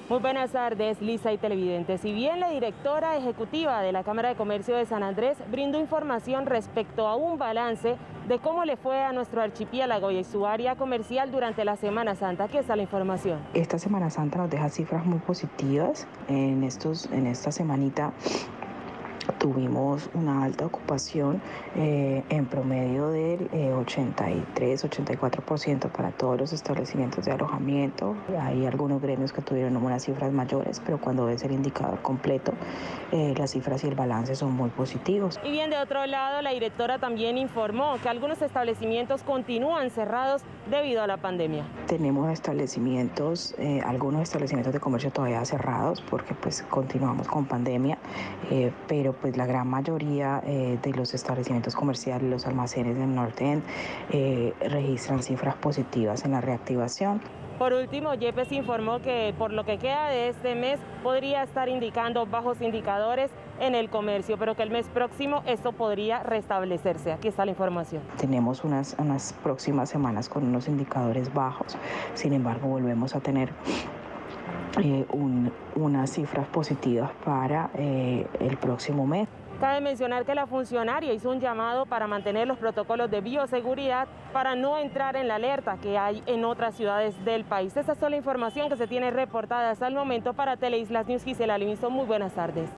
Muy buenas tardes, Lisa y televidentes. Si bien la directora ejecutiva de la Cámara de Comercio de San Andrés brindó información respecto a un balance de cómo le fue a nuestro archipiélago y su área comercial durante la Semana Santa, aquí está la información. Esta Semana Santa nos deja cifras muy positivas. En esta semanita tuvimos una alta ocupación en promedio del 83-84% para todos los establecimientos de alojamiento. Hay algunos gremios que tuvieron unas cifras mayores, pero cuando ves el indicador completo, las cifras y el balance son muy positivos. Y bien, de otro lado, la directora también informó que algunos establecimientos continúan cerrados debido a la pandemia. Tenemos algunos establecimientos de comercio todavía cerrados porque pues continuamos con pandemia, pero pues la gran mayoría de los establecimientos comerciales, los almacenes del norte registran cifras positivas en la reactivación. Por último, Yepes informó que por lo que queda de este mes podría estar indicando bajos indicadores en el comercio, pero que el mes próximo esto podría restablecerse. Aquí está la información. Tenemos unas próximas semanas con unos indicadores bajos, sin embargo volvemos a tener unas cifras positivas para el próximo mes. Cabe mencionar que la funcionaria hizo un llamado para mantener los protocolos de bioseguridad para no entrar en la alerta que hay en otras ciudades del país. Esta es toda la información que se tiene reportada hasta el momento para Teleislas News. Gisela Livingston, muy buenas tardes.